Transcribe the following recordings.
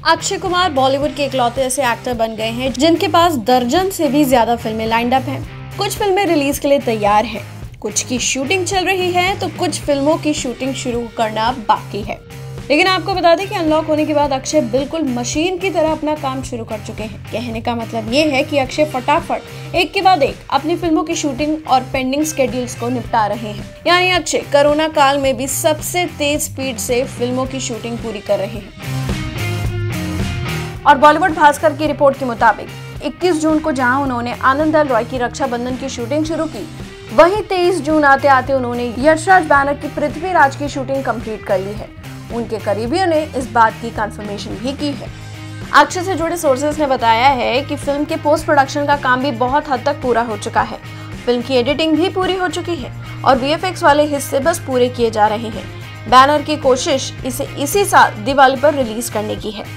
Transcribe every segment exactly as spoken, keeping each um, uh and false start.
अक्षय कुमार बॉलीवुड के इकलौते ऐसे एक्टर बन गए हैं जिनके पास दर्जन से भी ज्यादा फिल्में लाइंड अप हैं। कुछ फिल्में रिलीज के लिए तैयार हैं, कुछ की शूटिंग चल रही है तो कुछ फिल्मों की शूटिंग शुरू करना बाकी है। लेकिन आपको बता दें कि अनलॉक होने के बाद अक्षय बिल्कुल मशीन की तरह अपना काम शुरू कर चुके हैं। कहने का मतलब ये है कि अक्षय फटाफट एक के बाद एक अपनी फिल्मों की शूटिंग और पेंडिंग स्केड्यूल्स को निपटा रहे हैं। यानी अक्षय कोरोना काल में भी सबसे तेज स्पीड से फिल्मों की शूटिंग पूरी कर रहे हैं। और बॉलीवुड भास्कर की रिपोर्ट के मुताबिक इक्कीस जून को जहां उन्होंने आनंद एल रॉय की रक्षाबंधन की शूटिंग शुरू की, वहीं तेईस जून आते आते उन्होंने यशराज बैनर की पृथ्वीराज की शूटिंग कंप्लीट कर ली है। उनके करीबियों ने इस बात की कंफर्मेशन भी की है। अक्षय से जुड़े सोर्सेज ने बताया है कि फिल्म के पोस्ट प्रोडक्शन का काम भी बहुत हद तक पूरा हो चुका है। फिल्म की एडिटिंग भी पूरी हो चुकी है और वीएफएक्स वाले हिस्से बस पूरे किए जा रहे हैं। बैनर की कोशिश इसे इसी साल दिवाली पर रिलीज करने की है।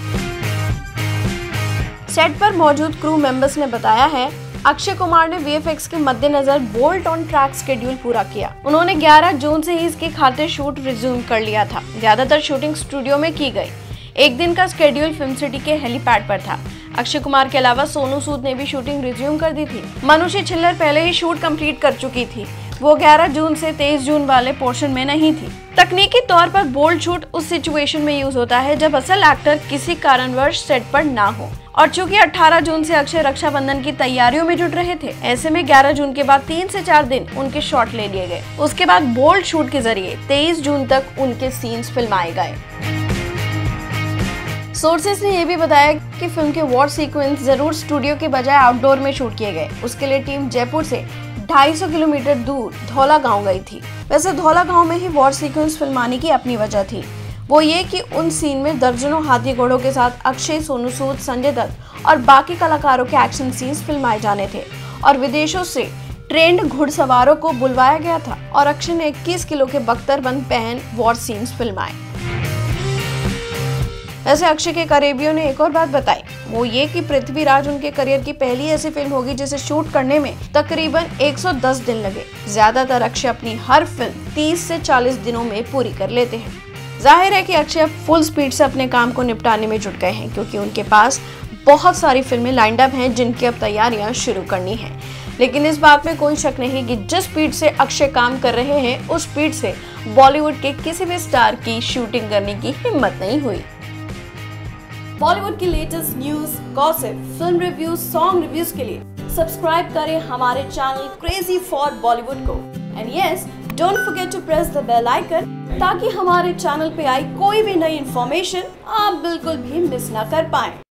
सेट पर मौजूद क्रू मेंबर्स ने बताया है, अक्षय कुमार ने वीएफएक्स के मद्देनजर बोल्ट ऑन ट्रैक शेड्यूल पूरा किया। उन्होंने ग्यारह जून से ही इसके खातिर शूट रिज्यूम कर लिया था। ज्यादातर शूटिंग स्टूडियो में की गई। एक दिन का शेड्यूल फिल्म सिटी के हेलीपैड पर था। अक्षय कुमार के अलावा सोनू सूद ने भी शूटिंग रिज्यूम कर दी थी। मनुषी छिल्लर पहले ही शूट कंप्लीट कर चुकी थी। वो ग्यारह जून से तेईस जून वाले पोर्शन में नहीं थी। तकनीकी तौर पर बोल्ड शूट उस सिचुएशन में यूज होता है जब असल एक्टर किसी कारणवश सेट पर ना हो। और चूंकि अठारह जून से अक्षय रक्षाबंधन की तैयारियों में जुट रहे थे, ऐसे में ग्यारह जून के बाद तीन से चार दिन उनके शॉट ले लिए गए। उसके बाद बोल्ड शूट के जरिए तेईस जून तक उनके सीन्स फिल्माए गए। सोर्सेस ने यह भी बताया कि फिल्म के वॉर सीक्वेंस जरूर स्टूडियो के बजाय आउटडोर में शूट किए गए। उसके लिए टीम जयपुर से ढाई सौ किलोमीटर दूर धौला गांव गई थी। वैसे धौला गांव में ही वॉर सीक्वेंस फिल्माने की अपनी वजह थी। वो ये कि उन सीन में दर्जनों हाथी घोड़ों के साथ अक्षय, सोनू सूद, संजय दत्त और बाकी कलाकारों के एक्शन सीन्स फिल्माए जाने थे और विदेशों से ट्रेंड घुड़सवारों को बुलवाया गया था और अक्षय ने इक्कीस किलो के बख्तरबंद पहन वॉर सीन्स फिल्माए। वैसे अक्षय के करीबियों ने एक और बात बताई, वो ये कि पृथ्वीराज उनके करियर की पहली ऐसी फिल्म होगी जिसे शूट करने में तकरीबन एक सौ दस दिन लगे। ज्यादातर अक्षय अपनी हर फिल्म तीस से चालीस दिनों में पूरी कर लेते हैं। जाहिर है कि अक्षय अब फुल स्पीड से अपने काम को निपटाने में जुट गए हैं, क्योंकि उनके पास बहुत सारी फिल्में लाइंड अप हैं जिनकी अब तैयारियां शुरू करनी है। लेकिन इस बात में कोई शक नहीं कि जिस स्पीड से अक्षय काम कर रहे हैं, उस स्पीड से बॉलीवुड के किसी भी स्टार की शूटिंग करने की हिम्मत नहीं हुई। बॉलीवुड की latest news, gossip, film reviews, song reviews के लिए सब्सक्राइब करें हमारे चैनल क्रेजी फॉर बॉलीवुड को। And yes, don't forget to press the bell icon ताकि हमारे चैनल पे आई कोई भी नई इंफॉर्मेशन आप बिल्कुल भी मिस ना कर पाएं।